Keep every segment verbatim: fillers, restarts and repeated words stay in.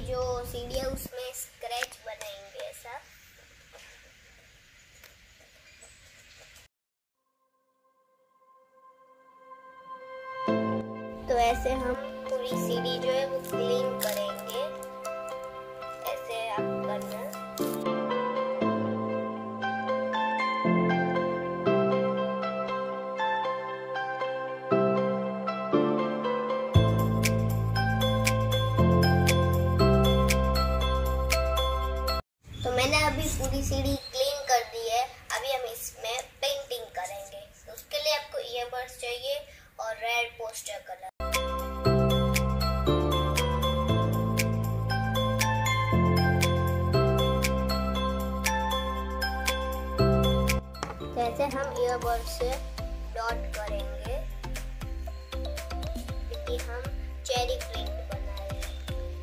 जो सीढ़ी है उसमें स्क्रैच बनाएंगे ऐसा। तो ऐसे हम पूरी सीढ़ी जो है वो क्लीन करेंगे, ऐसे आप करना। तो मैंने अभी पूरी सीढ़ी क्लीन कर दी है। अभी हम इसमें पेंटिंग करेंगे। तो उसके लिए आपको ईयरबड्स चाहिए और रेड पोस्टर कलर। जैसे हम ईयरबड्स से डॉट करेंगे क्योंकि हम चेरी प्रिंट बना रहे हैं।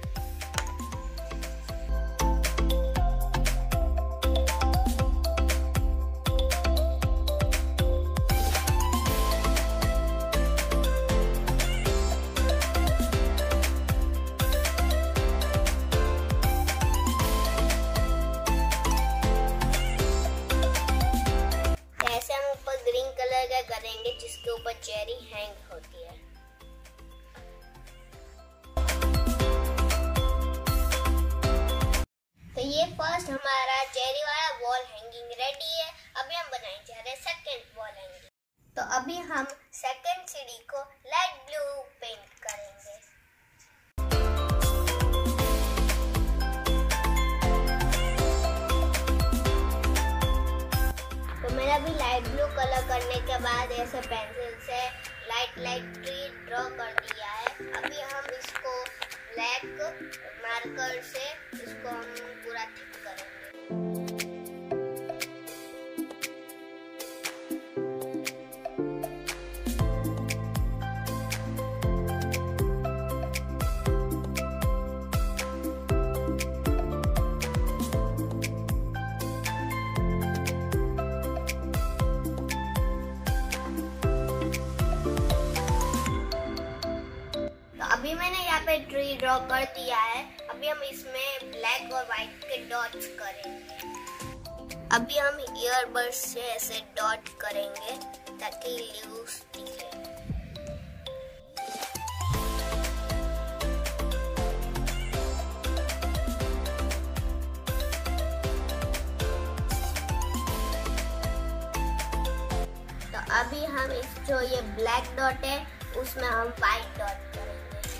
ग्रीन कलर का करेंगे जिसके ऊपर चेरी हैंग होती है। तो ये फर्स्ट हमारा चेरी वाला वॉल हैंगिंग रेडी है। अभी हम बनाने जा रहे हैं सेकंड वॉल हैंगिंग। तो अभी हम सेकंड सीढ़ी को लाइट ब्लू पेंट करेंगे। मेरा भी लाइट ब्लू कलर करने के बाद ऐसे पेंसिल से लाइट लाइट ट्री ड्रॉ कर दिया है। अभी हम इसको ब्लैक मार्कर से इसको हम पूरा थिक करेंगे। अभी मैंने यहाँ पे ट्री ड्रॉ कर दिया है। अभी हम इसमें ब्लैक और व्हाइट के डॉट्स करेंगे। अभी हम ईयरबड्स से ऐसे डॉट करेंगे ताकि लीव्स दिखे। तो अभी हम इस जो ये ब्लैक डॉट है उसमें हम व्हाइट डॉट करेंगे।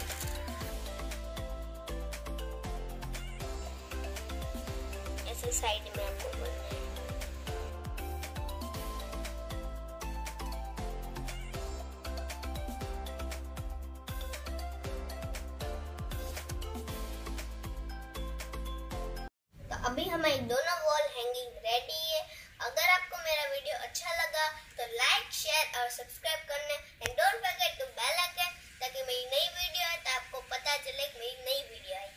ऐसे साइड में हमको बोलना है। तो अभी हमारी दोनों वॉल हैंगिंग रेडी है। अगर आपको मेरा वीडियो अच्छा लगा तो लाइक, शेयर और सब्सक्राइब करना and don't forget to bell icon ताकि मेरी नई वीडियो है तो आपको पता चले कि मेरी नई वीडियो आई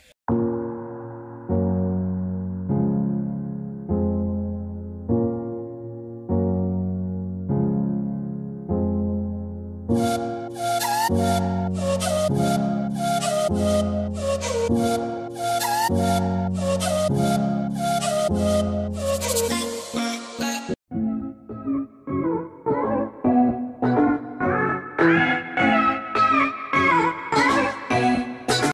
है।